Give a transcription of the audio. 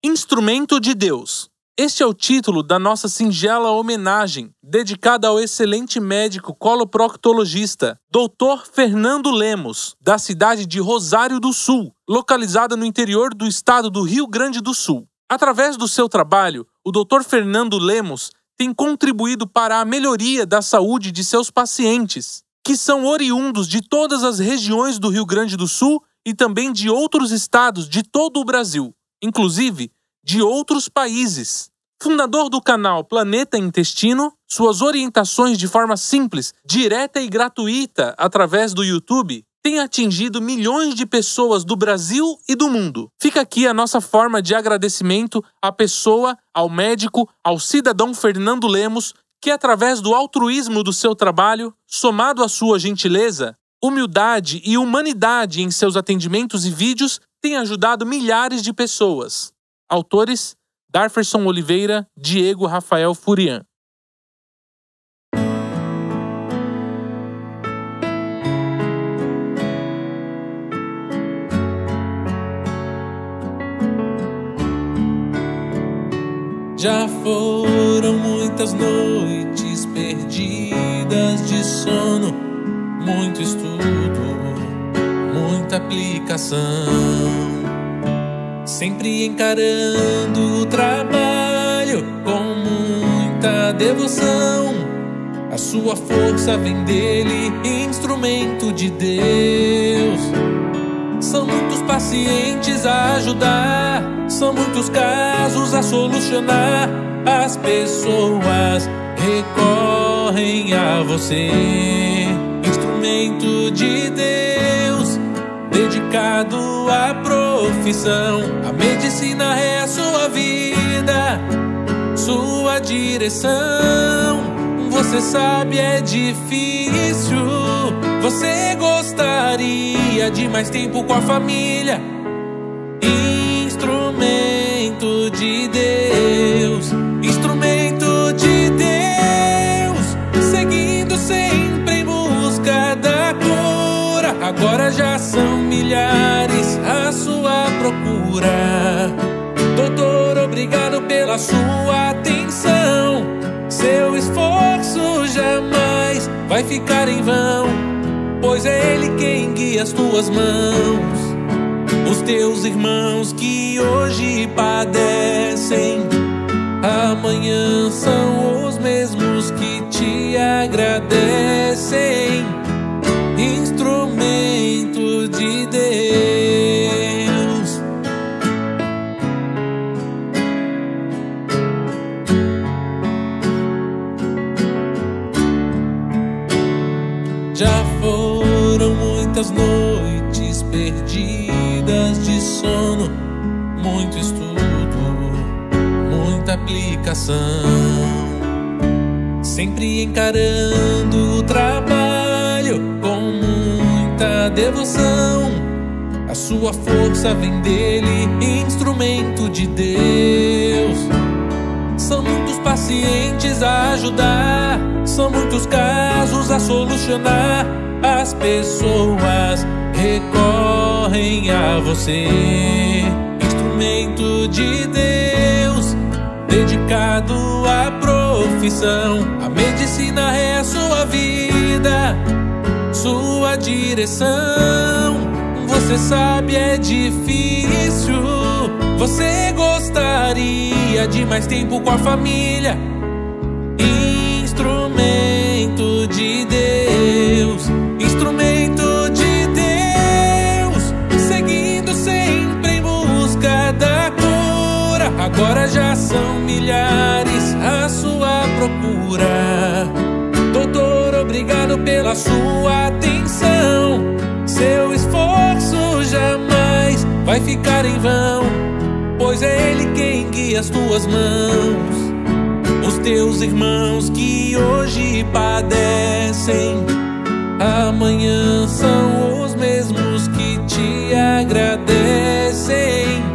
Instrumento de Deus. Este é o título da nossa singela homenagem, dedicada ao excelente médico coloproctologista, Dr. Fernando Lemos, da cidade de Rosário do Sul, localizada no interior do estado do Rio Grande do Sul. Através do seu trabalho, o Dr. Fernando Lemos tem contribuído para a melhoria da saúde de seus pacientes, que são oriundos de todas as regiões do Rio Grande do Sul e também de outros estados de todo o Brasil, inclusive de outros países. Fundador do canal Planeta Intestino, suas orientações de forma simples, direta e gratuita através do YouTube têm atingido milhões de pessoas do Brasil e do mundo. Fica aqui a nossa forma de agradecimento à pessoa, ao médico, ao cidadão Fernando Lemos, que através do altruísmo do seu trabalho, somado à sua gentileza, humildade e humanidade em seus atendimentos e vídeos, tem ajudado milhares de pessoas. Autores: Darferson Oliveira, Diego Rafael Furian. Já foram muitas noites perdidas de sono, muito estudo, muita aplicação, sempre encarando o trabalho com muita devoção. A sua força vem dele, instrumento de Deus. São muitos pacientes a ajudar, são muitos casos a solucionar. As pessoas recorrem a você, instrumento de Deus, dedicado à profissão. A medicina é a sua vida, sua direção. Você sabe, é difícil, você gostaria de mais tempo com a família. Instrumento de Deus, instrumento de Deus, seguindo sempre em busca da cura. Agora já são milhares à sua procura. Doutor, obrigado pela sua atenção. Seu esforço jamais vai ficar em vão, pois é Ele quem guia as tuas mãos. Os teus irmãos que hoje padecem, amanhã são os mesmos que te agradecem. Instrumento de Deus. Já foram muitas noites perdidas de sono, muito estudo, muita aplicação, sempre encarando o trabalho com muita devoção. A sua força vem dele, instrumento de Deus. São muitos pacientes a ajudar, são muitos casos a solucionar. As pessoas recorrem a você, instrumento de Deus, dedicado à profissão. A medicina é a sua vida, sua direção. Você sabe, é difícil, você gostaria de mais tempo com a família. Instrumento de Deus, instrumento de Deus, seguindo sempre em busca da cura. Agora já são milhares à sua procura. Doutor, obrigado pela sua atenção. Seu esforço jamais vai ficar em vão, pois é Ele quem guia as tuas mãos. Os teus irmãos que hoje padecem, amanhã são os mesmos que te agradecem.